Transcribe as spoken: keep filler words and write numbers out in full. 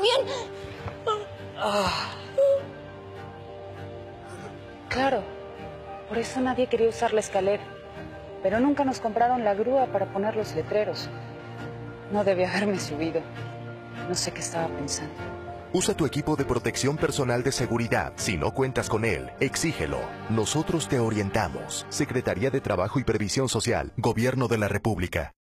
bien? Ah. Claro, por eso nadie quería usar la escalera. Pero nunca nos compraron la grúa para poner los letreros. No debí haberme subido. No sé qué estaba pensando. Usa tu equipo de protección personal de seguridad. Si no cuentas con él, exígelo. Nosotros te orientamos. Secretaría de Trabajo y Previsión Social, Gobierno de la República.